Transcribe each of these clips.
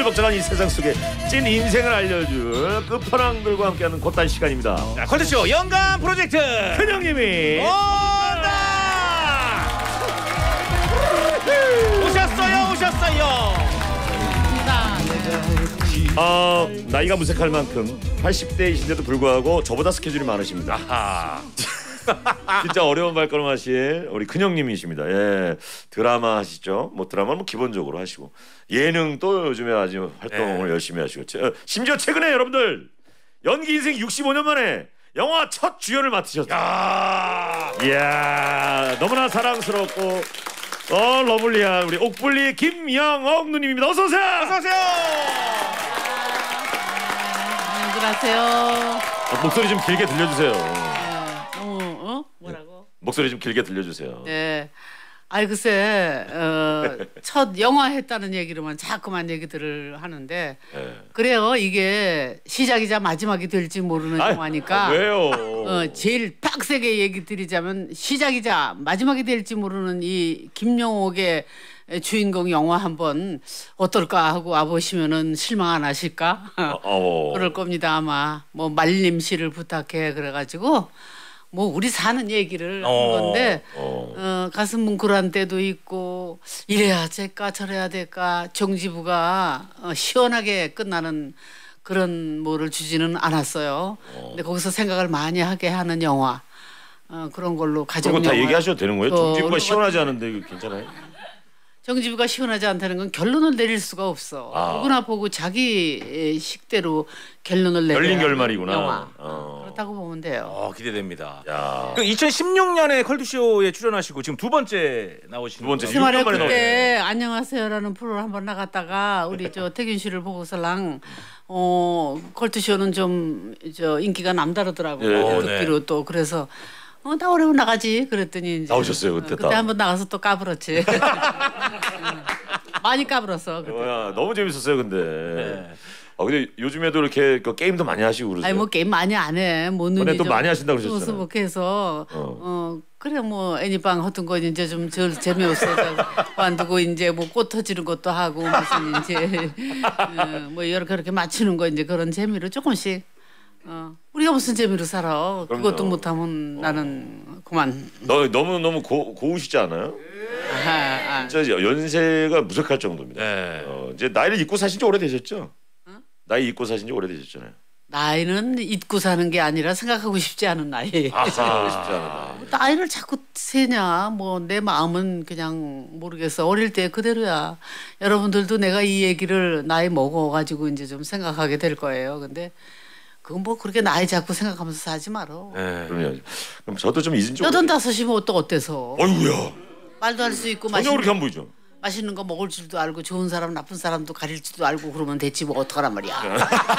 복잡한 이 세상 속에 찐 인생을 알려줄 끝판왕들과 함께하는 곧단 시간입니다. 자, 컬투쇼 영감 프로젝트 큰형님이 온다. 오셨어요. 나이가 무색할 만큼 80대이신데도 불구하고 저보다 스케줄이 많으십니다. 아하. 진짜 어려운 발걸음하실 우리 큰형님이십니다. 예, 드라마 하시죠. 뭐 드라마는 뭐 기본적으로 하시고 예능도 요즘에 아주 활동을 열심히 하시고 심지어 최근에 여러분들 연기 인생 65년 만에 영화 첫 주연을 맡으셨어요. 이야, 너무나 사랑스럽고 러블리한 우리 옥블리 김영옥 누님입니다. 어서 오세요. 안녕하세요. 목소리 좀 길게 들려주세요. 뭐라고? 목소리 좀 길게 들려주세요. 네. 아이 글쎄 첫 영화 했다는 얘기로만 자꾸만 얘기들을 하는데 그래요. 이게 시작이자 마지막이 될지 모르는 영화니까. 왜요? 제일 빡세게 얘기 드리자면 시작이자 마지막이 될지 모르는 이 김영옥의 주인공 영화 한번 어떨까 하고 와보시면은 실망 안 하실까? 그럴 겁니다 아마. 뭐 말림 씨를 부탁해 그래가지고. 뭐 우리 사는 얘기를 한 건데 가슴 뭉클한 때도 있고 이래야 될까 저래야 될까 정지부가 시원하게 끝나는 그런 뭐를 주지는 않았어요. 근데 거기서 생각을 많이 하게 하는 영화 그런 걸로 가족 영화. 그거 다 얘기하셔도 되는 거예요? 정지부가 시원하지 않은데 이거 괜찮아요? 정지부가 시원하지 않다는 건 결론을 내릴 수가 없어. 누구나 보고 자기 식대로 결론을 내야 열린 결말이구나. 영화. 그렇다고 보면 돼요. 기대됩니다. 야. 그 2016년에 컬투쇼에 출연하시고 지금 두 번째 나오시는 두 번째. 그 말에 그때 안녕하세요라는 프로를 한번 나갔다가 우리 태균 씨를 보고서랑 컬투쇼는 좀 인기가 남다르더라고요. 듣기로 또 그래서 나 오래면 나가지 그랬더니 이제 나오셨어요 그때. 그때 한번 나가서 또 까불었지. 많이 까불었어. 그때. 너무 재밌었어요 근데. 근데 요즘에도 이렇게 그 게임도 많이 하시고 그러세요? 아니 뭐 게임 많이 안 해. 뭐 눈이 또 많이 하신다고 그러셨잖아요. 수북해서 그래 뭐 애니빵 하던 거 이제 좀 재미없어서 관두고 이제 뭐 꽃 터지는 것도 하고 무슨 이제 뭐 여러 그렇게 맞추는 거 이제 그런 재미로 조금씩. 우리가 무슨 재미로 살아? 그럼요. 그것도 못하면 나는 그만. 너무 고우시지 않아요? 진짜 연세가 무색할 정도입니다. 이제 나이를 잊고 사신 지 오래되셨죠? 나이 잊고 사신 지 오래되셨잖아요. 나이는 잊고 사는 게 아니라 생각하고 싶지 않은 나이. 생각하고 싶지 않은 나이. 나이를 자꾸 세냐? 뭐 내 마음은 그냥 모르겠어. 어릴 때 그대로야. 여러분들도 내가 이 얘기를 나이 먹어가지고 이제 좀 생각하게 될 거예요. 근데 그건 뭐 그렇게 나이 자꾸 생각하면서 사지 말어. 그럼요. 그럼 저도 좀 잊은 지 85이면 또 어때서? 어이구야. 말도 할 수 있고 전혀 그렇게 안 보이죠. 맛있는 거 먹을 줄도 알고 좋은 사람 나쁜 사람도 가릴 줄도 알고 그러면 됐지 뭐 어떡하란 말이야.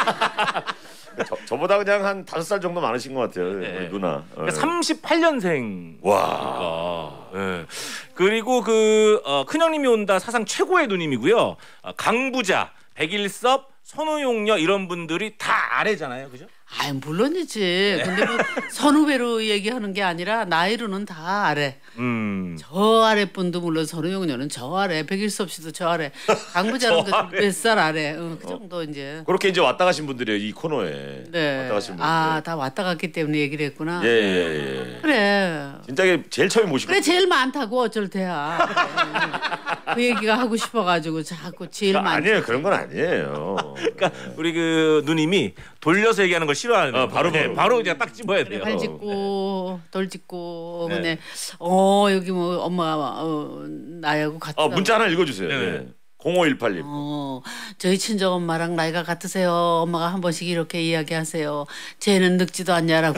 저보다 그냥 한 5살 정도 많으신 것 같아요. 우리 누나. 그러니까 38년생. 와. 그리고 큰형님이 온다 사상 최고의 누님이고요. 강부자, 백일섭, 선우용녀 이런 분들이 다 아래잖아요, 그죠? 아이 물론이지. 근데 뭐 선후배로 얘기하는 게 아니라 나이로는 다 아래. 저 아래 분도 물론 선우용녀는 저 아래, 백일섭 씨도 저 아래, 강부자는 몇 살 아래. 그 정도 이제. 그렇게 이제 왔다 가신 분들이에요 이 코너에. 네. 왔다 가신 분들. 다 왔다 갔기 때문에 얘기를 했구나. 예. 그래. 진짜 제일 처음에 모시고. 그래 제일 많다고 어쩔 때야. 그 얘기가 하고 싶어가지고 자꾸 제일 많. 아니에요 그런 건 아니에요. 그러니까 우리 그 누님이 돌려서 얘기하는 걸 싫어하는. 바로 그냥 딱 집어야 돼요. 발 짚고 돌 짚고 근데 여기 뭐 엄마가 나하고 같다. 문자 하나 읽어주세요. 네. 0518님. 저희 친정 엄마랑 나이가 같으세요. 엄마가 한 번씩 이렇게 이야기하세요. 쟤는 늙지도 않냐라고.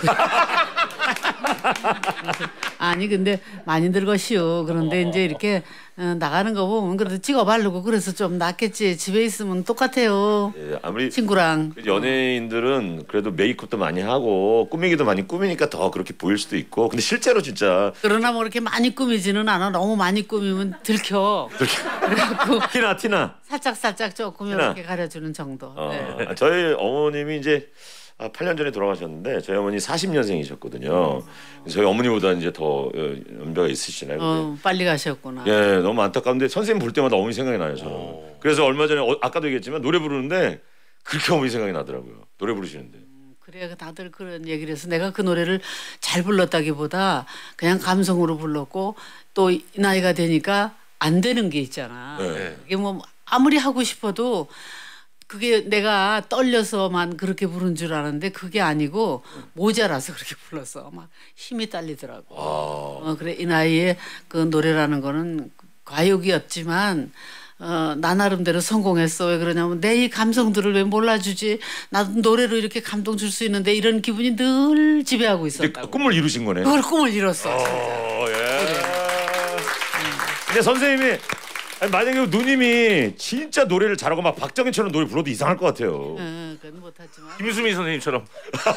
아니 근데 많이 늙었시오. 그런데 이제 이렇게 나가는 거 보면 그래도 찍어 바르고 그래서 좀 낫겠지. 집에 있으면 똑같아요. 아무리 친구랑. 연예인들은 그래도 메이크업도 많이 하고 꾸미기도 많이 꾸미니까 더 그렇게 보일 수도 있고. 근데 실제로 진짜. 그러나 뭐 그렇게 많이 꾸미지는 않아. 너무 많이 꾸미면 들켜. 그래갖고 티나. 살짝 조금 이렇게 가려주는 정도. 저희 어머님이 이제 8년 전에 돌아가셨는데 저희 어머니 40년생이셨거든요. 저희 어머니보다 이제 더 연배가 있으시잖아요. 빨리 가셨구나. 예, 너무 안타까운데 선생님 볼 때마다 어머니 생각이 나요. 저는. 그래서 얼마 전에 아까도 얘기했지만 노래 부르는데 그렇게 어머니 생각이 나더라고요. 노래 부르시는데. 그래 다들 그런 얘기를 해서 내가 그 노래를 잘 불렀다기보다 그냥 감성으로 불렀고 또 이 나이가 되니까 안 되는 게 있잖아. 네. 이게 뭐 아무리 하고 싶어도 그게 내가 떨려서만 그렇게 부른 줄 아는데 그게 아니고 모자라서 그렇게 불렀어. 막 힘이 딸리더라고. 그래 이 나이에 그 노래라는 거는 과욕이었지만 나 나름대로 성공했어. 왜 그러냐면 내 이 감성들을 왜 몰라주지? 나도 노래로 이렇게 감동 줄 수 있는데 이런 기분이 늘 지배하고 있었다고. 꿈을 이루신 거네. 그걸 꿈을 이뤘어. 예. 근데 선생님이 만약에 누님이 진짜 노래를 잘하고 막 박정현처럼 노래 불러도 이상할 것 같아요. 그건 못하지만. 김수미 선생님처럼.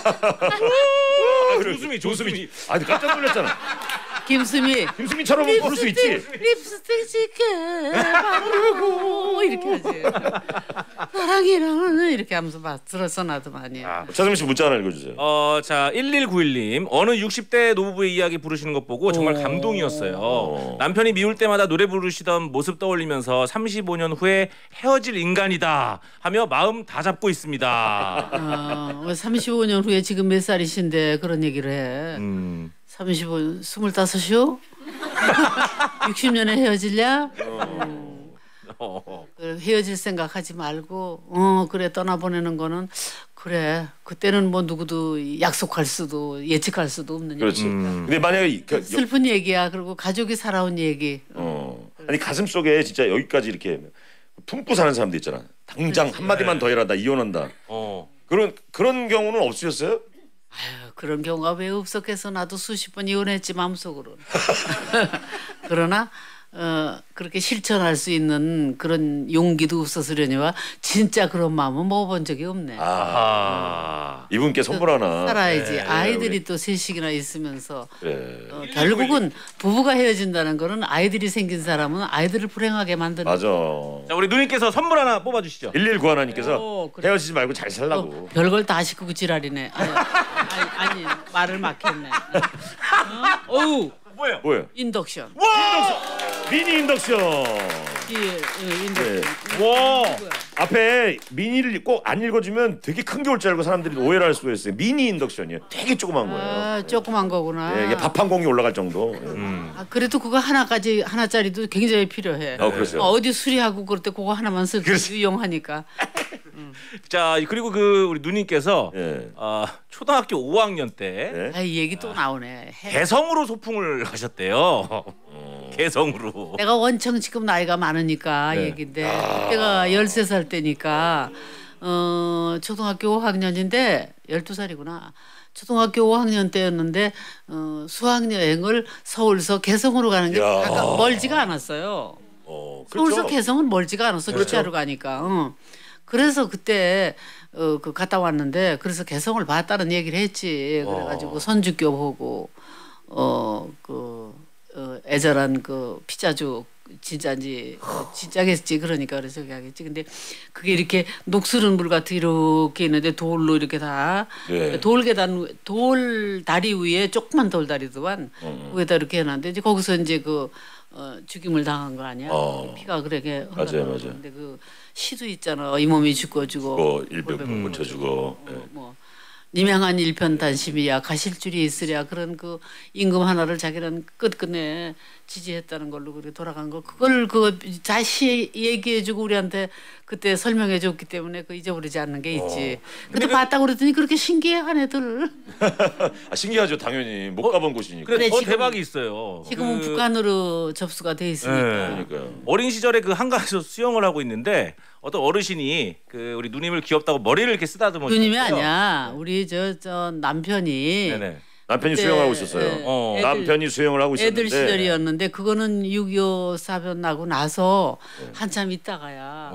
조수미. 아, 깜짝 놀랐잖아. 김수미처럼 부를 수 있지. 립스틱 짙게 바르고 이렇게 하지. 사랑이랑은 이렇게 하면서 막 들었어 나도 많이. 차승민 씨 문자 하나 읽어주세요. 자 1191님 어느 60대 노부부의 이야기 부르시는 것 보고 정말 감동이었어요. 남편이 미울 때마다 노래 부르시던 모습 떠올리면서 35년 후에 헤어질 인간이다 하며 마음 다 잡고 있습니다. 35년 후에 지금 몇 살이신데 그런 얘기를 해. 35년 25이요? 60년에 헤어질랴? 헤어질 생각하지 말고 그래 떠나보내는 거는 그래 그때는 뭐 누구도 약속할 수도 예측할 수도 없는 그렇지. 얘기니까. 근데 만약에 슬픈 얘기야. 그리고 가족이 살아온 얘기. 아니 가슴 속에 진짜 여기까지 이렇게 품고 사는 사람도 있잖아. 당장 한마디만 더 해라 나 이혼한다. 그런 경우는 없으셨어요? 아유, 그런 경우가 왜 없었겠어. 나도 수십 번 이혼했지 마음속으로. 그러나 그렇게 실천할 수 있는 그런 용기도 없었으려니와 진짜 그런 마음은 먹어본 적이 없네. 이분께 선물 하나. 살아야지. 네, 아이들이 또 셋씩이나 있으면서 그래. 결국은 부부가 헤어진다는 거는 아이들이 생긴 사람은 아이들을 불행하게 만드는. 맞아. 자 우리 누님께서 선물 하나 뽑아주시죠. 119 하나님께서 그래. 헤어지지 말고 잘 살라고. 별걸 다 시키고 지랄이네. 아니 말을 막혔네. 어우 뭐예요? 인덕션. 미니 인덕션. 인덕션. 와. 앞에 미니를 꼭 안 읽어주면 되게 큰 게 올 줄 알고 사람들이 오해를 할 수가 있어요. 미니 인덕션이에요. 되게 조그만 거예요. 조그만 거구나. 이게 밥 한 공기 올라갈 정도. 그래도 그거 하나짜리도 굉장히 필요해. 그렇죠. 어디 수리하고 그럴 때 그거 하나만 쓸 때 유용하니까. 자 그리고 우리 누님께서 초등학교 5학년 때 이 얘기 또 나오네. 개성으로 소풍을 가셨대요. 개성으로. 내가 원청 지금 나이가 많으니까 얘긴데 그때가 13살 때니까 초등학교 5학년인데 12살이구나. 초등학교 5학년 때였는데 수학여행을 서울서 개성으로 가는 게 멀지가 않았어요. 서울서 개성은 멀지가 않았어. 기차로 가니까. 그래서 그때 갔다 왔는데 그래서 개성을 봤다는 얘기를 했지. 그래가지고 선주교 보고 애절한 그 피자죽 진짜인지 진짜겠지. 그러니까 그래서 하겠지. 근데 그게 이렇게 녹슬은 물 같은 이렇게 있는데 돌로 이렇게 다 돌 다리 위에 조그만 돌다리도만 위에다 이렇게 해놨는데 이제 거기서 이제 죽임을 당한 거 아니야? 피가 그렇게 흘러나오고. 근데 그 시도 있잖아. 이 몸이 죽고 일병 묻혀주고. nim양한 일편단심이야 가실 줄이 있으랴 그런 그 임금 하나를 자기는 끝끝내 지지했다는 걸로 그렇게 돌아간 거 그걸 다시 얘기해주고 우리한테 그때 설명해줬기 때문에 잊어버리지 않는 게 있지. 근데 봤다고 그랬더니 그렇게 신기해한 애들. 신기하죠 당연히 못 가본 곳이니까. 그래 더 대박이 있어요. 지금은 북한으로 접수가 돼 있으니까. 그러니까요. 어린 시절에 한강에서 수영을 하고 있는데 어떤 어르신이 우리 누님을 귀엽다고 머리를 이렇게 쓰다듬어. 누님이 아니야. 우리 저 남편이. 네네. 남편이 수영하고 있었어요. 남편이 수영을 하고 있었는데. 애들 시절이었는데 그거는 6.25 사변 나고 나서 한참 있다가야.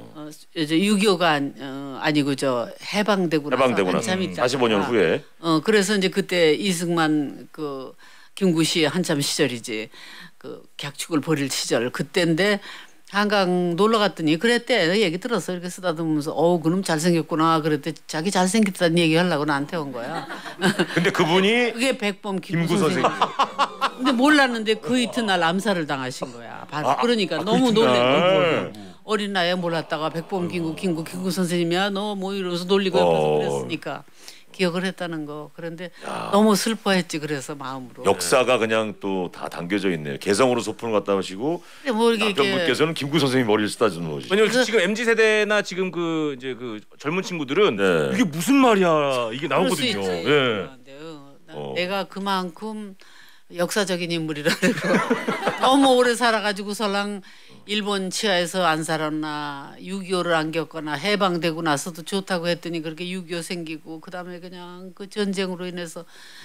6.25가 아니고 해방되고 나서 한참 있다가. 45년 후에. 그래서 이제 그때 이승만 김구시 한참 시절이지. 객축을 벌일 시절 그때인데 한강 놀러 갔더니 그랬대. 얘기 들었어. 이렇게 쓰다듬으면서 그놈 잘생겼구나. 그랬대. 자기 잘생겼다는 얘기 하려고 나한테 온 거야. 근데 그분이 그게 백범 김구 선생님. 근데 몰랐는데 그 이튿날 암살을 당하신 거야. 그러니까 너무 그 놀래. 어린 나이에 몰랐다가 백범 김구 선생님이야. 너 뭐 이러면서 놀리고 옆에서 그랬으니까. 기억을 했다는 거. 그런데 너무 슬퍼했지. 그래서 마음으로. 역사가 그냥 또 다 담겨져 있네요. 개성으로 소품을 갖다 하시고 뭐 남편분께서는 김구 선생님 머리를 쓰다듬는 거지. 왜냐면 지금 MZ 세대나 지금 그 이제 그 젊은 친구들은 이게 무슨 말이야 이게 나오거든요. 예. 내가 그만큼 역사적인 인물이라 그러고 너무 오래 살아가지고 설랑 일본 치하에서 안 살았나 6.25를 안 겪거나 해방되고 나서도 좋다고 했더니 그렇게 6.25 생기고 그다음에 그냥 그 전쟁으로 인해서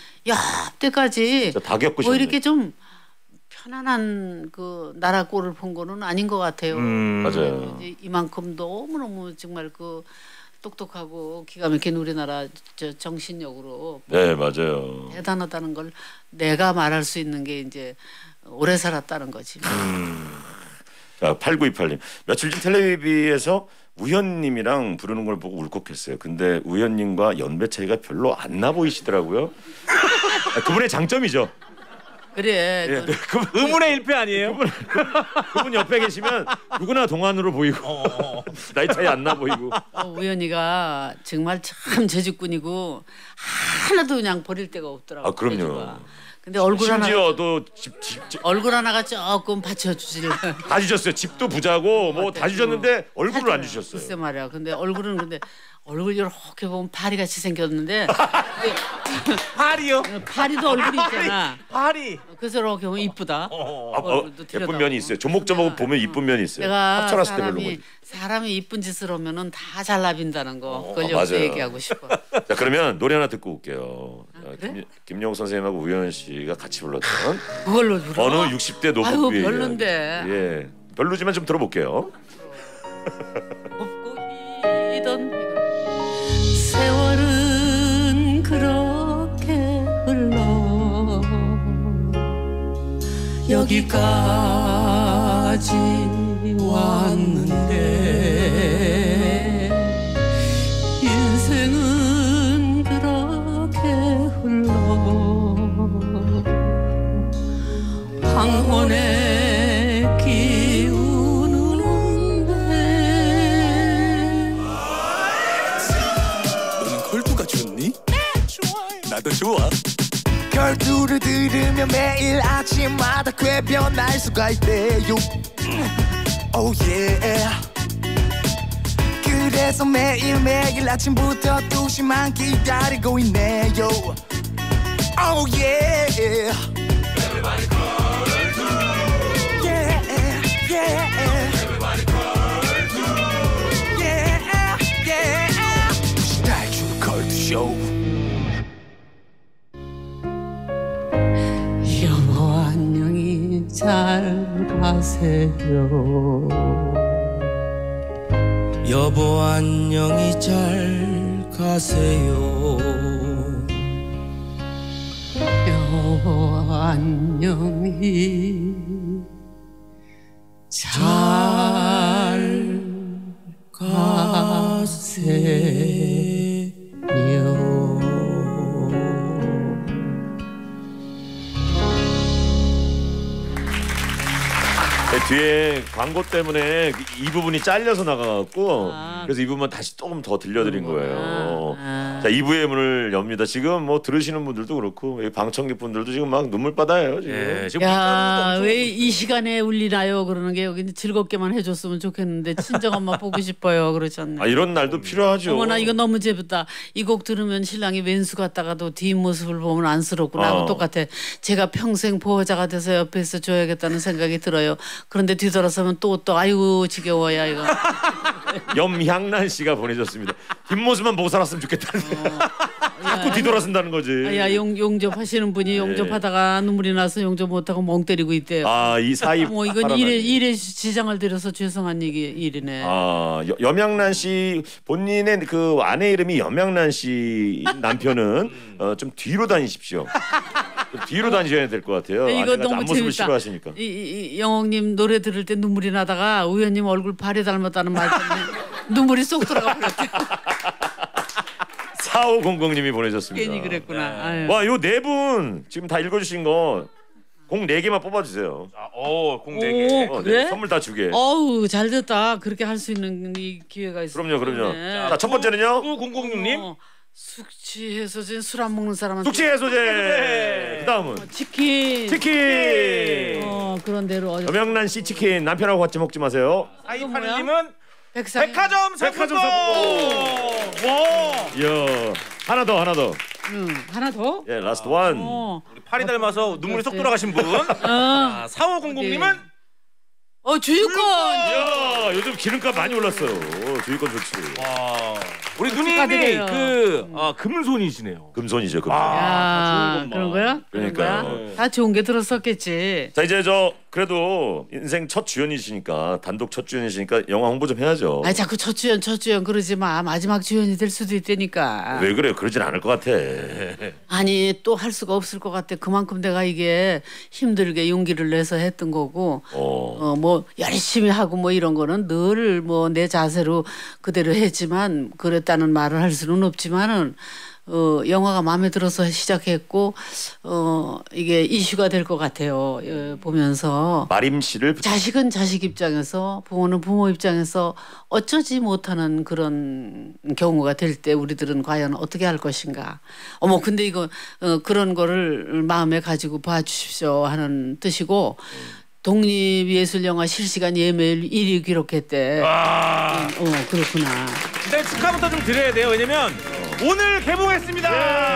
때까지 다 겪으셨네. 뭐 이렇게 좀 편안한 그 나라 꼴을 본 거는 아닌 것 같아요. 맞아요. 이제 이만큼 너무너무 정말 그 똑똑하고 기가 막힌 우리나라 정신력으로 네 맞아요. 대단하다는 걸 내가 말할 수 있는 게 이제 오래 살았다는 거지. 자 8928님 며칠 전 텔레비에서 우현님이랑 부르는 걸 보고 울컥했어요. 근데 우현님과 연배 차이가 별로 안 나 보이시더라고요. 그분의 장점이죠. 그래. 예, 의문의 일패 아니에요? 그분 옆에 계시면 누구나 동안으로 보이고 나이 차이 안 나 보이고. 우연이가 정말 참 재주꾼이고 하나도 그냥 버릴 데가 없더라고. 아 그럼요. 재주가. 근데 얼굴 심지어 또 얼굴 하나가 조금 받쳐주질. 다 주셨어요. 집도 부자고 뭐 다 주셨는데 얼굴을 안 주셨어요. 글쎄 말이야. 근데 얼굴은 얼굴 이렇게 보면 파리같이 생겼는데 파리요? 파리도 얼굴이 있잖아. 파리. 그래서 이렇게 보면 이쁘다. 예쁜 면이 있어요. 조목조목 보면 이쁜 면이 있어요. 내가 합쳐놨을 때 별로 거지. 사람이 이쁜 짓을 하면은 다 잘나빈다는 거. 그걸 맞아요. 여기서 얘기하고 싶어. 자 그러면 노래 하나 듣고 올게요. 그래? 김영우 선생님하고 우현 씨가 같이 불렀던 그걸로 불러? 어느 60대 노부부의 아유 이야기. 별론데. 예, 별로지만 좀 들어볼게요. 곱고 희던 세월은 그렇게 흘러 여기까지 왔는데 인생은 그렇게 흘러 황혼의 기우는데 너는 걸투가 좋니? 나도 좋아. 걸투를 들으면 매일 아침마다 쾌변할 수가 있대요. Oh yeah. 그래서 매일매일 아침부터 2시만 기다리고 있네요. Oh yeah. Everybody call to. Yeah, yeah. Everybody call to. Yeah, yeah. 달줄 걸투쇼. 여보 안녕히 잘 가세요. 여보 안녕히 잘 가세요. 여보 안녕히 잘 가세요. 뒤에 광고 때문에 이 부분이 잘려서 나가갖고 그래서 이 부분만 다시 조금 더 들려드린 거예요. 자 2부의 문을 엽니다. 지금 뭐 들으시는 분들도 그렇고 방청객 분들도 지금 막 눈물바다예요 지금. 예, 지금 야, 왜 이 시간에 울리나요? 그러는 게 여기 즐겁게만 해줬으면 좋겠는데 친정엄마 보고 싶어요. 그러셨네. 아 이런 날도 필요하죠. 어머나 이거 너무 재밌다. 이 곡 들으면 신랑이 왼수 같다가도 뒷모습을 보면 안쓰럽고 나하고 똑같아. 제가 평생 보호자가 돼서 옆에 있어 줘야겠다는 생각이 들어요. 그런데 뒤돌아서면 또 아이고 지겨워야 이거. 염향란 씨가 보내줬습니다. 뒷모습만 보고 살았으면 좋겠다는. 자꾸 뒤돌아선다는 거지. 야 용접하시는 분이 용접하다가 눈물이 나서 용접 못하고 멍 때리고 있대요. 아 이 사이. 뭐 이건 일에 지장을 들여서 죄송한 일이네. 아 염향란 씨 본인의 그 아내 이름이 염향란 씨 남편은 좀 뒤로 다니십시오. 뒤로 다니셔야 될 것 같아요. 이거 너무 앞모습을 재밌다. 싫어하시니까. 이 영옥님 노래 들을 때 눈물이 나다가 의원님 얼굴 발에 닮았다는 말 때문에 눈물이 쏙 들어가 버렸대. 4500님이 보내셨습니다. 괜히 그랬구나. 아유. 와, 요 네 분 지금 다 읽어주신 거 공 4개만 뽑아주세요. 공 4개. 오, 그래? 선물 다 주게. 어우 잘 됐다. 그렇게 할 수 있는 이 기회가 있어. 그럼요. 자, 첫 번째는요. 9006님. 숙취 해소제 술 안 먹는 사람한테 숙취 해소제. 그다음은 치킨. 그런 대로 여명란 씨 치킨 남편하고 같이 먹지 마세요. 아이파님은 백화점 상품권. 와. 이야, 하나 더. 하나 더? 예, 라스트 원. 우리 팔이 닮아서 눈물이 쏙 돌아가신 분. 4500님은 주유권. 이야, 요즘 기름값 많이 올랐어요. 주유권 좋지. 우리 누님이 축하드려요. 금손이시네요. 금손이죠, 금손. 야, 그런 거야? 그러니까요. 그런 거야? 다 좋은 게 들었었겠지. 자, 이제 그래도 인생 첫 주연이시니까, 단독 첫 주연이시니까 영화 홍보 좀 해야죠. 아, 자꾸 첫 주연 그러지 마. 마지막 주연이 될 수도 있다니까. 왜 그래요? 그러진 않을 것 같아. 아니, 또 할 수가 없을 것 같아. 그만큼 내가 이게 힘들게 용기를 내서 했던 거고, 뭐 열심히 하고 뭐 이런 거는 늘 뭐 내 자세로 그대로 했지만 그랬다는 말을 할 수는 없지만은. 영화가 마음에 들어서 시작했고 이게 이슈가 될 것 같아요. 보면서 마림 씨를 자식은 자식 입장에서 부모는 부모 입장에서 어쩌지 못하는 그런 경우가 될 때 우리들은 과연 어떻게 할 것인가. 근데 이거 그런 거를 마음에 가지고 봐주십시오 하는 뜻이고 독립예술영화 실시간 예매율 1위 기록했대. 그렇구나. 네, 축하부터 좀 드려야 돼요. 왜냐면 오늘 개봉했습니다.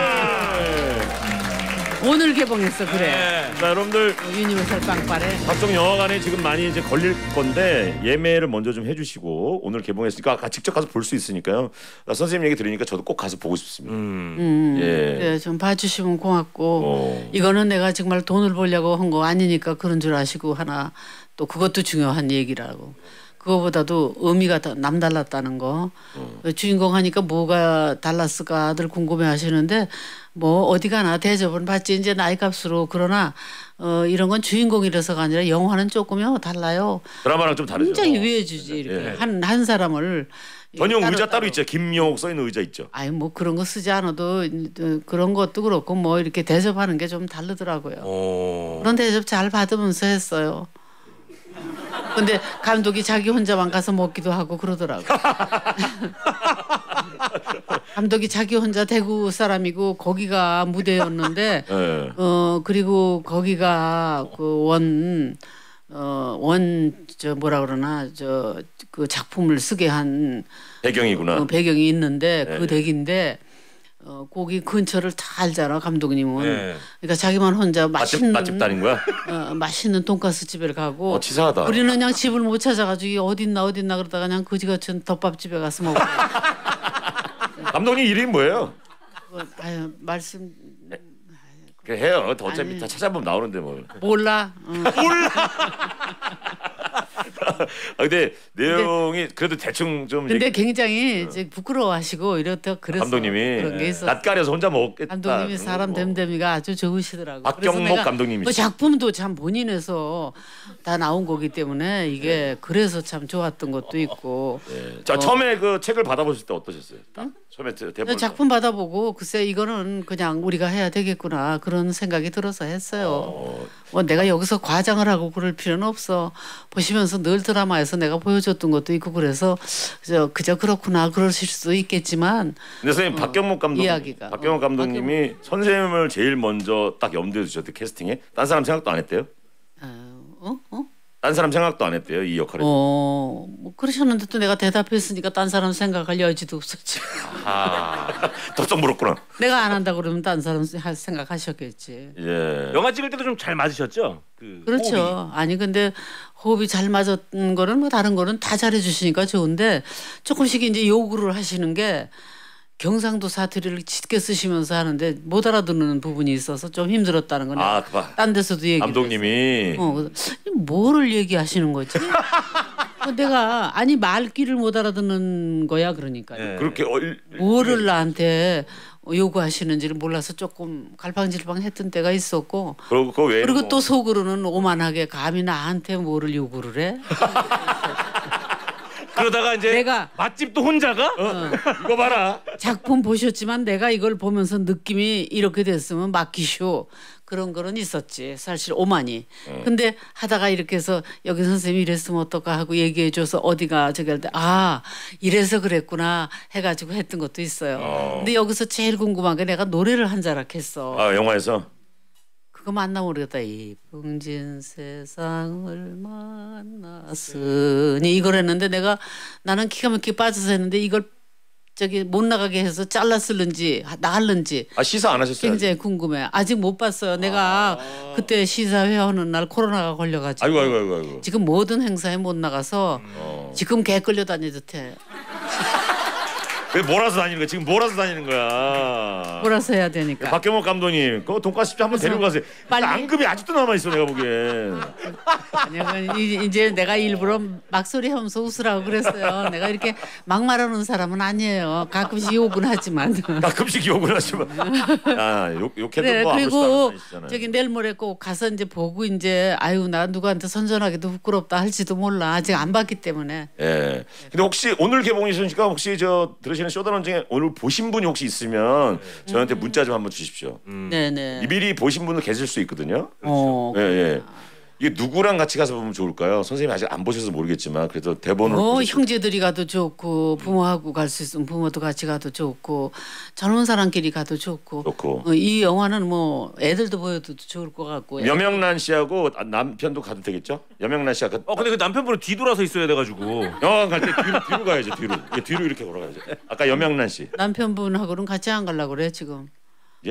오늘 개봉했어. 그래. 자, 여러분들 유니버설 빵빠레. 각종 영화관에 지금 많이 이제 걸릴 건데 예매를 먼저 좀 해주시고 오늘 개봉했으니까 아까 직접 가서 볼 수 있으니까요. 선생님 얘기 들으니까 저도 꼭 가서 보고 싶습니다. 네, 좀 봐주시면 고맙고 이거는 내가 정말 돈을 벌려고 한 거 아니니까 그런 줄 아시고 하나 또 그것도 중요한 얘기라고. 그거보다도 의미가 더 남달랐다는 거. 주인공 하니까 뭐가 달랐을까들 궁금해하시는데 뭐 어디 가나 대접은 받지 이제 나이값으로. 그러나 이런 건 주인공이라서가 아니라 영화는 조금요 달라요. 드라마랑 좀 다르죠. 굉장히 위해주지 이렇게 한 사람을. 전용 의자 따로 있죠. 김영옥 써 있는 의자 있죠. 아니 뭐 그런 거 쓰지 않아도 그런 것도 그렇고 뭐 이렇게 대접하는 게 좀 다르더라고요. 그런 대접 잘 받으면서 했어요. 근데 감독이 자기 혼자만 가서 먹기도 하고 그러더라고. 감독이 자기 혼자 대구 사람이고 거기가 무대였는데 네. 그리고 거기가 저 뭐라 그러나 그 작품을 쓰게 한 배경이구나. 배경이 있는데 네. 그 댁인데 거기 근처를 다 알잖아 감독님은. 네. 그러니까 자기만 혼자 맛집 다닌 거야? 맛있는 돈가스 집에 가고. 치사하다. 우리는 그냥 집을 못 찾아가지고 이게 어딨나 그러다가 그냥 거지같은 덮밥집에 가서 먹고. 감독님 이름이 뭐예요? 아유 말씀 그래 해요. 어차피 다 찾아보면 나오는데 뭐. 몰라. 근데 내용이 그래도 대충 좀. 근데 굉장히 이제 부끄러워하시고 이렇다 그래서 감독님이 그런 게 있어. 낯가려서 혼자 먹겠다. 감독님이 사람 됨됨이가 아주 좋으시더라고. 박경목 감독님이시죠. 그 작품도 참 본인에서 다 나온 거기 때문에 이게 그래서 참 좋았던 것도 있고. 네. 자 처음에 그 책을 받아보실 때 어떠셨어요? 처음에 대본. 작품 받아보고 글쎄 이거는 그냥 우리가 해야 되겠구나 그런 생각이 들어서 했어요. 뭐 내가 여기서 과장을 하고 그럴 필요는 없어. 보시면서 늘 드라마에서 내가 보여줬던 것도 있고 그래서 그저 그렇구나 그러실 수도 있겠지만. 근데 선생님 박경목 감독 이야기가. 박경목 감독님이 선생님을 제일 먼저 딱 염두에 두셨대 캐스팅에. 딴 사람 생각도 안 했대요? 딴 사람 생각도 안 했대요 이 역할에. 뭐 그러셨는데 또 내가 대답했으니까 딴 사람 생각할 여지도 없었지. 덥석 물었구나. 내가 안 한다 그러면 딴 사람 생각하셨겠지. 예. 영화 찍을 때도 좀 잘 맞으셨죠? 그렇죠. 호흡이. 아니 근데 호흡이 잘 맞았던 거는 뭐 다른 거는 다 잘해주시니까 좋은데 조금씩 이제 요구를 하시는 게. 경상도 사투리를 짙게 쓰시면서 하는데 못 알아듣는 부분이 있어서 좀 힘들었다는 거네. 딴 데서도 얘기를 감독님이 뭐를 얘기하시는 거지? 내가 말귀를 못 알아듣는 거야 그러니까. 그렇게 뭐를 나한테 요구하시는지를 몰라서 조금 갈팡질팡했던 때가 있었고 그거 외에 그리고 뭐. 또 속으로는 오만하게 감히 나한테 뭐를 요구를 해? 그러다가 이제 내가 맛집도 혼자가 이거 봐라. 작품 보셨지만 내가 이걸 보면서 느낌이 이렇게 됐으면 맡기쇼 그런 거는 있었지 사실 오만이. 근데 하다가 이렇게 해서 여기 선생님이 이랬으면 어떨까 하고 얘기해줘서 어디가 저기 할 때 아 이래서 그랬구나 해가지고 했던 것도 있어요. 근데 여기서 제일 궁금한 게 내가 노래를 한 자락 했어. 아 영화에서. 그거 맞나 모르겠다. 이 붕진 세상을 만났으니 이걸 했는데 내가 나는 기가 막히게 빠져서 했는데 이걸 저기 못 나가게 해서 잘랐을는지 나갈는지 아 시사 안 하셨어요? 굉장히 궁금해. 아직 못 봤어요. 내가 그때 시사회 하는 날 코로나가 걸려가지고 아이고. 지금 모든 행사에 못 나가서 지금 개 끌려다니듯 해. 왜 몰아서 다니는 거야? 지금 몰아서 다니는 거야. 몰아서 해야 되니까. 박경옥 감독님, 그 돈가스집 한번 데리고 가세요. 빨리. 앙금이 아직도 남아 있어 내가 보기엔. 아니, 이제 내가 일부러 막소리 하면서 웃으라고 그랬어요. 내가 이렇게 막 말하는 사람은 아니에요. 가끔씩 욕은 하지만. 가끔씩 욕을 하지만. 아 욕해도 그래, 뭐 그리고 아무렇지도 않으시잖아요. 저기 내일 모레 꼭 가서 이제 보고 이제 아유 나 누구한테 선전하기도 부끄럽다 할지도 몰라. 아직 안 봤기 때문에. 예. 근데 혹시 오늘 개봉이시니까 혹시 저 들으시는 쇼다론 중에 오늘 보신 분이 혹시 있으면 저한테 문자 좀 한번 주십시오. 네네. 미리 보신 분도 계실 수 있거든요. 어. 예. 이게 누구랑 같이 가서 보면 좋을까요? 선생님이 아직 안 보셔서 모르겠지만 그래도 대본을 형제들이 가도 좋고 부모하고 갈 수 있으면 부모도 같이 가도 좋고 젊은 사람끼리 가도 좋고. 이 영화는 뭐 애들도 보여도 좋을 것 같고. 여명란 씨하고 남편도 가도 되겠죠? 여명란 씨가 근데 그 남편분은 뒤돌아서 있어야 돼가지고 영화 갈 때 뒤로 가야죠. 뒤로 이렇게 걸어가야죠. 아까 여명란 씨 남편분하고는 같이 안 가려고 그래 지금. 예?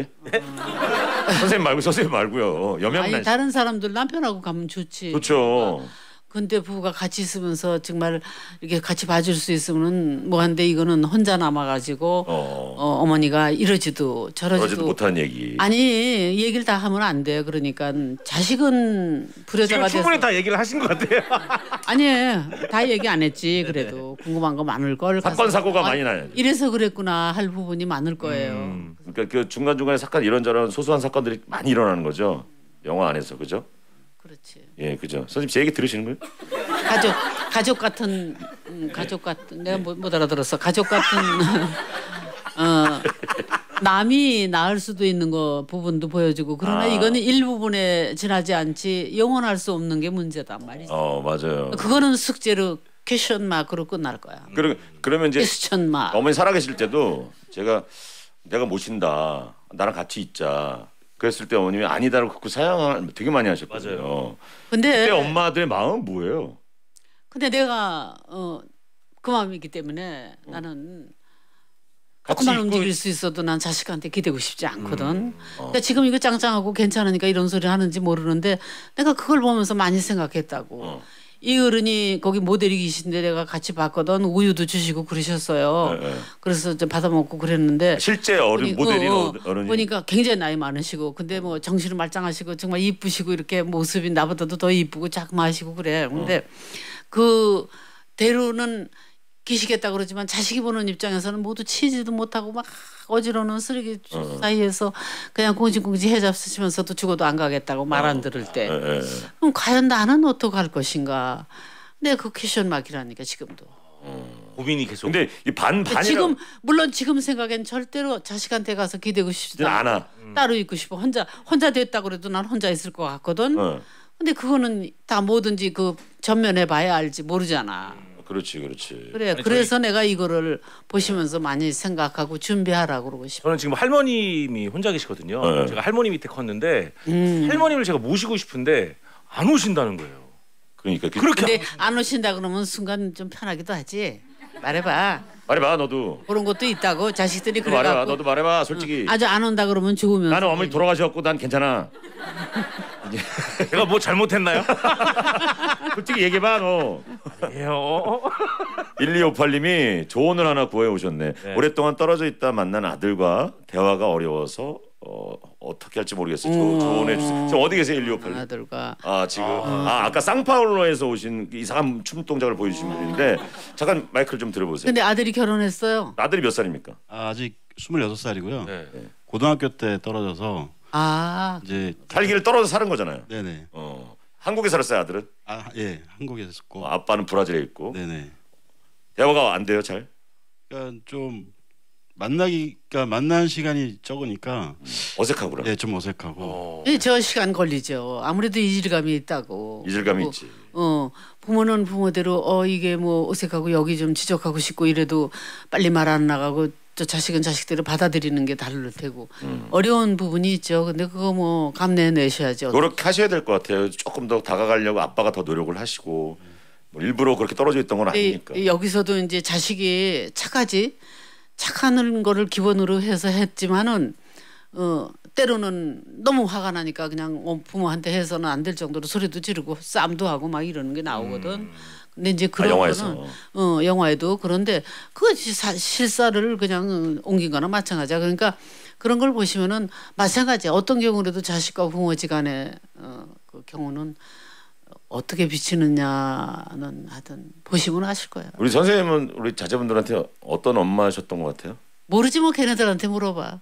선생님 말고요. 여명란 아니 씨 다른 사람들 남편하고 가면 좋지. 좋죠. 근데 부부가 같이 있으면서 정말 이렇게 같이 봐줄 수 있으면은 뭐한데 이거는 혼자 남아가지고 어머니가 이러지도 저러지도 못한 얘기. 아니 얘기를 다 하면 안 돼요. 그러니까 자식은 불효자가 지금 충분히 돼서 다 얘기를 하신 것 같아요. 아니 다 얘기 안 했지. 그래도 궁금한 거 많을 걸. 사건 사고가 많이 나요. 이래서 그랬구나 할 부분이 많을 거예요. 그러니까 그 중간 중간에 사건 이런저런 소소한 사건들이 많이 일어나는 거죠. 영화 안에서 그죠? 그렇지. 예, 그죠. 선생님 제 얘기 들으시는 거예요? 가족 같은 내가 못 알아들었어. 가족 같은 남이 낳을 수도 있는 거 부분도 보여주고 그러나 이거는 일부분에 지나지 않지 영원할 수 없는 게 문제단 말이지. 맞아요. 그거는 숙제로 퀘션 마크로 끝날 거야. 그러면 이제 퀘스천 마크. 어머니 살아계실 때도 내가 모신다. 나랑 같이 있자. 그랬을 때 어머님이 아니다라고 극구 사양을 되게 많이 하셨거든요. 맞아요. 근데 그때 엄마들의 마음은 뭐예요? 근데 내가 그 마음이기 때문에 나는 같이 조금만 있고 움직일 수 있어도 난 자식한테 기대고 싶지 않거든. 그러니까 지금 이거 짱짱하고 괜찮으니까 이런 소리 하는지 모르는데 내가 그걸 보면서 많이 생각했다고. 이 어른이 거기 모델이 계신데 내가 같이 봤거든. 우유도 주시고 그러셨어요. 네. 그래서 좀 받아 먹고 그랬는데 실제 어른 모델인 어른이 보니까 굉장히 나이 많으시고 근데 뭐 정신은 말짱하시고 정말 이쁘시고 이렇게 모습이 나보다도 더 이쁘고 자그마하시고 그래. 근데 그 대로는 기시겠다 그러지만 자식이 보는 입장에서는 모두 치지도 못하고 막 어지러운 쓰레기 사이에서 그냥 공지공지 해잡수시면서도 죽어도 안 가겠다고 말 안 들을 때 그럼 과연 나는 어떡할 것인가. 근데 그 퀘션 마크라니까 지금도. 고민이 계속. 근데 이 반이라 지금 물론 지금 생각엔 절대로 자식한테 가서 기대고 싶지 않아. 따로 있고 싶어. 혼자 됐다 그래도 난 혼자 있을 것 같거든. 근데 그거는 다 뭐든지 그 전면에 봐야 알지 모르잖아. 그렇지. 그래. 그래서 내가 이거를 보시면서 많이 생각하고 준비하라고 그러고 싶어. 저는 지금 할머님이 혼자 계시거든요. 제가 할머니 밑에 컸는데 할머님을 제가 모시고 싶은데 안 오신다는 거예요. 그러니까 근데 안 오신다 그러면 순간 좀 편하기도 하지. 말해봐. 너도. 그런 것도 있다고 자식들이 그래 말해봐. 갖고 너도 말해봐. 솔직히. 아주 안 온다 그러면 죽으면 나는 어머니 돌아가셨고 난 괜찮아. 제가 뭐 잘못했나요? 솔직히 얘기해봐 너. 아니에요. 1258님이 조언을 하나 구해 오셨네. 오랫동안 떨어져 있다 만난 아들과 대화가 어려워서 어떻게 할지 모르겠어요. 조언해 주세요. 지금 어디 계세요 1258님? 아들과 지금 아까 상파울로에서 오신 이상한 춤 동작을 보여주신 분인데 잠깐 마이크를 좀 들어보세요. 근데 아들이 결혼했어요. 아들이 몇 살입니까? 아직 26살이고요. 네. 고등학교 때 떨어져서 이제 살기를 떨어져 사는 거잖아요. 네네. 한국에 살았어요 아들은? 예, 한국에 있었고. 아빠는 브라질에 있고. 네네. 대화가 안 돼요 잘? 그러니까 좀 만나는 시간이 적으니까 어색하구나. 네, 좀 어색하고. 저 시간 걸리죠. 아무래도 이질감이 있다고. 이질감이 그리고, 있지. 부모는 부모대로 이게 뭐 어색하고 여기 좀 지적하고 싶고 이래도 빨리 말 안 나가고 저 자식은 자식대로 받아들이는 게 다를 테고 어려운 부분이 있죠. 근데 그거 뭐 감내내셔야죠. 노력하셔야 될 것 같아요. 조금 더 다가가려고 아빠가 더 노력을 하시고 뭐 일부러 그렇게 떨어져 있던 건 아니니까. 여기서도 이제 자식이 착한 거를 기본으로 해서 했지만은 때로는 너무 화가 나니까 그냥 부모한테 해서는 안 될 정도로 소리도 지르고 싸움도 하고 막 이러는 게 나오거든. 근데 이제 그런 영화에서. 거는 영화에도 그런데 그것이 실사를 그냥 옮긴 거나 마찬가지야. 그러니까 그런 걸 보시면은 마찬가지야. 어떤 경우라도 자식과 부모지간의 그 경우는 어떻게 비치느냐는 하여튼 보시면 아실 거예요. 우리 선생님은 우리 자제분들한테 어떤 엄마셨던 것 같아요? 모르지 뭐 걔네들한테 물어봐.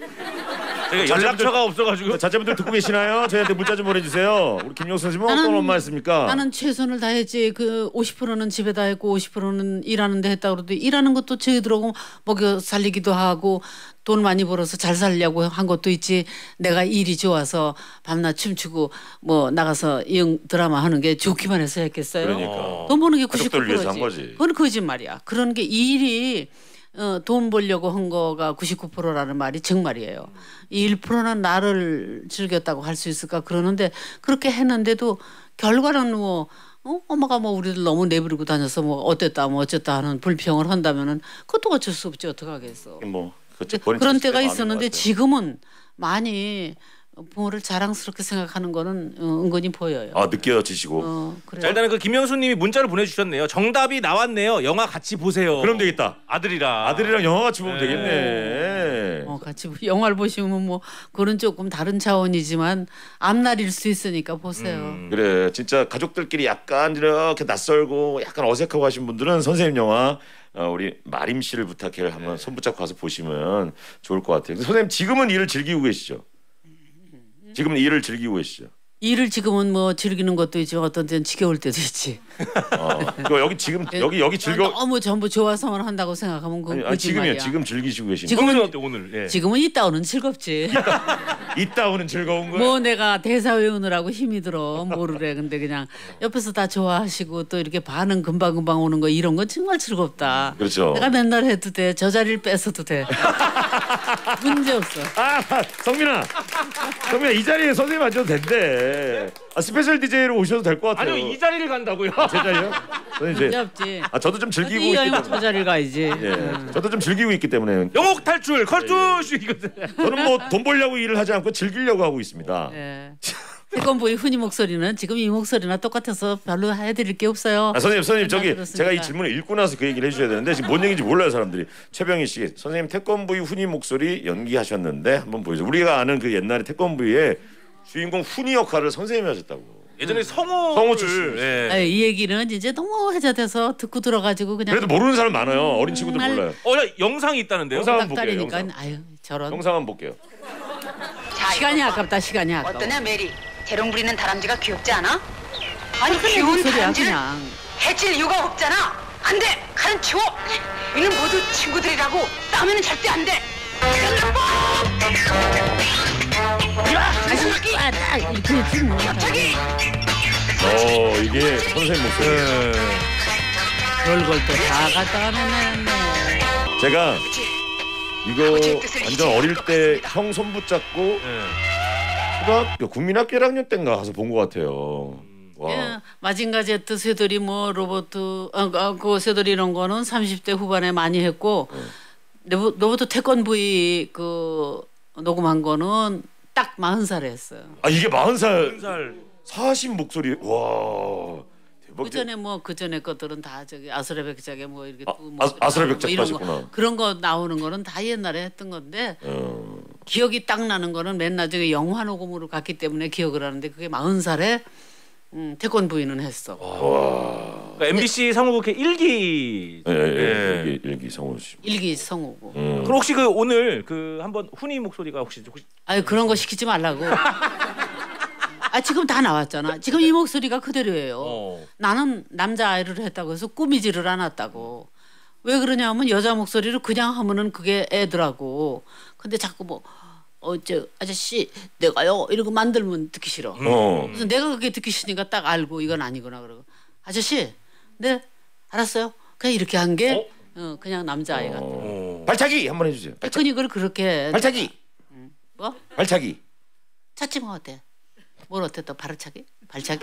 연락처가 없어가지고. 자제분들 듣고 계시나요? 저희한테 문자 좀 보내주세요. 우리 김용수 선생님은 어떤 엄마였습니까? 나는 최선을 다했지. 그 50%는 집에다 했고 50%는 일하는데 했다 그러도 일하는 것도 저희들하고 먹여 살리기도 하고 돈 많이 벌어서 잘 살려고 한 것도 있지. 내가 일이 좋아서 밤낮 춤추고 뭐 나가서 이응 드라마 하는 게 좋기만 해서 했겠어요. 그러니까. 돈 버는 게 가족들을 위해서 한 99%지. 거지. 그건 거짓말이야. 그런 게 이 일이 돈 벌려고 한 거가 99%라는 말이 정말이에요. 이 1%는 나를 즐겼다고 할 수 있을까 그러는데 그렇게 했는데도 결과는 뭐 엄마가 뭐 우리를 너무 내버리고 다녀서 뭐 어땠다 뭐 어쨌다 하는 불평을 한다면은 그것도 어쩔 수 없지 어떡하겠어. 뭐 그런 때가 있었는데 지금은 많이 부모를 자랑스럽게 생각하는 거는 은근히 보여요. 느껴지시고. 그래요. 자, 일단은 그 김영수님이 문자를 보내주셨네요. 정답이 나왔네요. 영화 같이 보세요. 그럼 되겠다. 아들이랑 영화 같이 보면 되겠네. 같이 영화를 보시면 뭐 그런 조금 다른 차원이지만 앞날일 수 있으니까 보세요. 그래 진짜 가족들끼리 약간 이렇게 낯설고 약간 어색하고 하신 분들은 선생님 영화 우리 마림 씨를 부탁해를 한번 손붙잡고 가서 보시면 좋을 것 같아요. 선생님 지금은 일을 즐기고 계시죠? 지금은 일을 즐기고 계시죠? 일을 지금은 뭐 즐기는 것도 있지 어떤 때는 지겨울 때도 있지. 여기 지금 여기 즐겨. 너무 전부 좋아서만 한다고 생각하면 아니 지금이요. 지금 즐기시고 계신. 지금은 어때 오늘? 예. 지금은 이따 오는 즐겁지. 이따 오는 즐거운 거야. 뭐 내가 대사 외우느라고 힘이 들어 모르래. 근데 그냥 옆에서 다 좋아하시고 또 이렇게 반응 금방금방 오는 거 이런 건 정말 즐겁다. 그렇죠. 내가 맨날 해도 돼. 저 자리를 뺏어도 돼. 문제 없어. 성민아 이 자리에 선생님 앉아도 된대. 스페셜 DJ로 오셔도 될 것 같아요. 아니요 이 자리를 간다고요? 제 자리요? 문제 없지. 저도 좀 즐기고 이 있기 여행 때문에. 저 자리를 가야지. 예, 저도 좀 즐기고 있기 때문에. 영옥 탈출 컬투슈 이거. 저는 뭐 돈 벌려고 일을 하지 않고 즐기려고 하고 있습니다. 네. 태권부의 훈이 목소리는 지금 이 목소리나 똑같아서 별로 해드릴 게 없어요. 선생님 저기 들었으니까. 제가 이 질문을 읽고 나서 그 얘기를 해주셔야 되는데 지금 뭔 얘기인지 몰라요 사람들이. 최병희 씨 선생님 태권부의 훈이 목소리 연기하셨는데 한번 보여주세요. 우리가 아는 그 옛날에 태권부의 주인공 훈이 역할을 선생님이 하셨다고. 예전에 성우 출신. 예. 이 얘기는 이제 너무 회자돼서 듣고 들어가지고 그냥 그래도 모르는 사람 많아요. 어린 친구들 몰라요. 영상이 있다는데요? 영상 한번 볼게요. 딱다리니까 영상. 아유 저런 영상 한번 볼게요. 시간이 아깝다 시간이 아까워. 어떠냐 메리? 재롱 부리는 다람쥐가 귀엽지 않아? 아니 그냥 귀여운 목소리야 다람쥐를 그냥. 해칠 이유가 없잖아. 안 돼. 칼은 치워. 이는 모두 친구들이라고. 싸우면 절대 안 돼. 딱 이렇게 했지 뭐. 이게 선생님 목소리. 별걸 때다 갖다가 내네. 제가 이거 완전 어릴 때 형 손 붙잡고 초등학교 국민학교 1학년 때인가 가서 본 것 같아요. 와. 예, 마징가 제트 쇠돌이 뭐 로버트 그 쇠돌이 이런 거는 30대 후반에 많이 했고 로버트 태권브이 그 녹음한 거는 딱 40살에 했어요. 이게 40살 40 목소리. 와. 대박. 그 전에 것들은 다 저기 아수라백작에 뭐 이렇게 아수라백작 이런 하셨구나. 거 그런 거 나오는 거는 다 옛날에 했던 건데 기억이 딱 나는 거는 맨 나중에 영화 녹음으로 갔기 때문에 기억을 하는데 그게 40살에 태권브이는 했어. 와. 그러니까 MBC 성우국회 1기. 예. 일기 성우 씨. 일기 성우고. 그럼 혹시 그 오늘 그 한번 훈이 목소리가 혹시 아유 그런 거 시키지 말라고. 아 지금 다 나왔잖아. 지금 이 목소리가 그대로예요. 나는 남자 아이를 했다고 해서 꾸미지를 않았다고. 왜 그러냐면 여자 목소리를 그냥 하면은 그게 애더라고. 근데 자꾸 뭐 저 아저씨 내가요 이러고 만들면 듣기 싫어. 그래서 내가 그게 듣기 싫으니까 딱 알고 이건 아니구나 그러고 아저씨 네 알았어요. 그냥 이렇게 한 게 그냥 남자 아이 같아. 발차기 한번 해주세요. 테크닉을 그렇게. 발차기. 뭐? 발차기. 차찌면 어때? 뭘 어때 또 발차기? 발차기?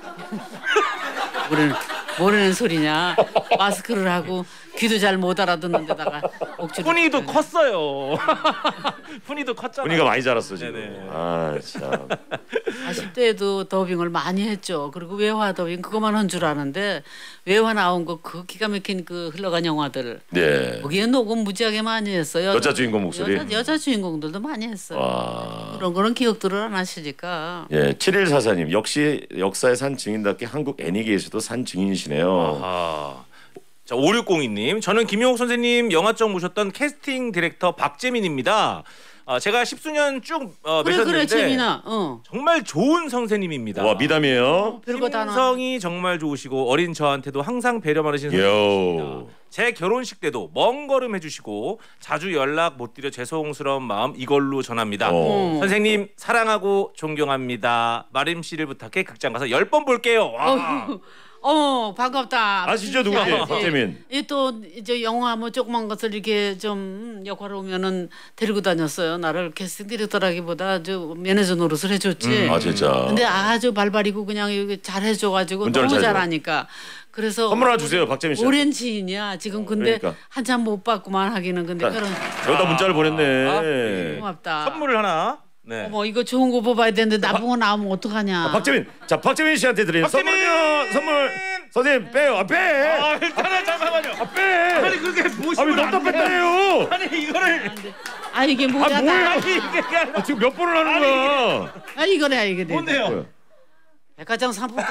모르는 소리냐? 마스크를 하고 귀도 잘 못 알아듣는 데다가 억지로. 훈이도 컸어요. 훈이도 컸잖아. 훈이가 많이 자랐어 지금. 네네. 아 참. 40대에도 더빙을 많이 했죠. 그리고 외화 더빙 그것만 한 줄 아는데 외화 나온 거 그 기가 막힌 그 흘러간 영화들. 네. 거기에 녹음 무지하게 많이 했어요. 여자 주인공 목소리. 여자 주인공들도 많이 했어요. 와. 그런 거는 기억들을 안 하시니까. 예, 7144님 역시 역사의 산 증인답게 한국 애니계에서도 산 증인이시네요. 아하. 자 5602님 저는 김용옥 선생님 영화적 모셨던 캐스팅 디렉터 박재민입니다. 제가 10수년 쭉 그래 뵈셨는데 재민아. 정말 좋은 선생님입니다. 와 미담이에요. 별거 다 나와. 심성이 정말 좋으시고 어린 저한테도 항상 배려 많으신 선생님입니다. 요. 제 결혼식 때도 먼 걸음 해주시고 자주 연락 못 드려 죄송스러운 마음 이걸로 전합니다. 선생님 사랑하고 존경합니다. 마림 씨를 부탁해 극장 가서 10번 볼게요. 와. 반갑다. 아시죠 누구지? 박재민. 또 이제 영화 뭐 조그만 것을 이렇게 좀 역할 오면은 데리고 다녔어요. 나를 캐스팅 디렉터라기보다 저 매니저 노릇을 해줬지. 아 진짜. 근데 아주 발발이고 그냥 이렇게 잘 해줘가지고 운전을 너무 잘 잘하니까. 그래서 선물 하나 주세요 박재민 씨. 오랜 지인이야 지금. 근데 그러니까. 한참 못 받고만 하기는. 근데 그런. 여기다 문자를 보냈네. 고맙다. 선물을 하나. 네. 어머 이거 좋은 거 뽑아야 되는데 나쁜 거 나오면 어떡하냐. 박재민. 자 박재민 씨한테 드리는 박재민! 선물. 선생님 빼요. 빼. 일단은 잠깐만요. 빼. 아니 그게 아니 너무 뺐다요. 아니 이거를 아 이게 뭐야? 뭐야? 지금 몇 번을 하는 거야? 아 이거래 이게. 뭔데요? 백화점 상품권.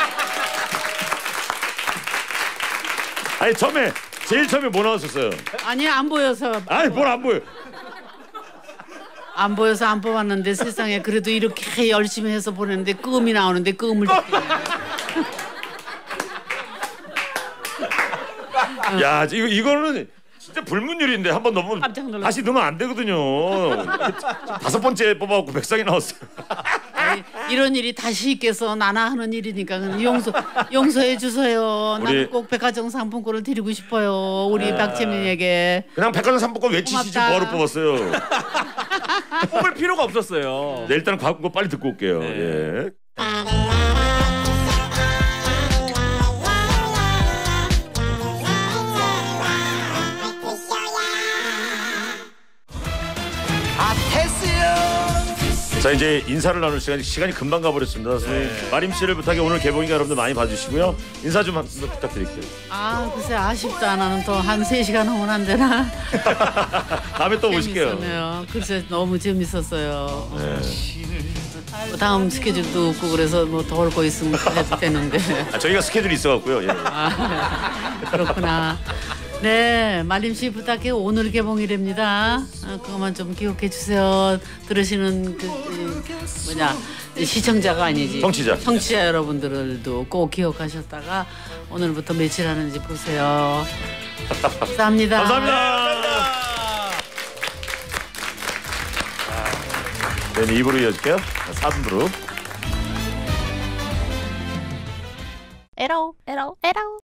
아니 제일 처음에 뭐 나왔었어요? 아니 안 보여서. 아니 뭘 안 보여? 안 보여서 안 뽑았는데 세상에 그래도 이렇게 열심히 해서 보냈는데 껌이 나오는데 껌을. 야 이거는 진짜 불문율인데 한 번 넣으면 깜짝 놀랐어. 다시 넣으면 안 되거든요. 5번째 뽑아갖고 백상이 나왔어요. 아니, 이런 일이 다시 있겠어. 나나 하는 일이니까 용서해 주세요. 우리- 나는 꼭 백화점 상품권을 드리고 싶어요. 우리 박재민에게. 그냥 백화점 상품권 외치시지 고맙다. 뭐하러 뽑았어요. 뽑을 필요가 없었어요. 네, 일단 광고 빨리 듣고 올게요. 예. 자 이제 인사를 나눌 시간이 금방 가버렸습니다. 선생님 마림 씨를 부탁해 오늘 개봉이니까 여러분들 많이 봐주시고요. 인사 좀 부탁드릴게요. 아 글쎄 아쉽다. 나는 또 한 3시간 하면 안 되나. 다음에 또 오실게요. 재밌었네요. 글쎄 너무 재밌었어요. 다음 스케줄도 없고 그래서 뭐 더 올 거 있으면 해도 되는데. 저희가 스케줄이 있어갖고요. 예. 그렇구나. 네, 말림 씨 부탁해 오늘 개봉이랍니다. 그것만 좀 기억해 주세요. 들으시는 시청자가 아니지. 청취자 여러분들도 꼭 기억하셨다가 오늘부터 며칠 하는지 보세요. 감사합니다. 감사합니다. 네, 2부로 이어질게요. 4분부로. 에라오.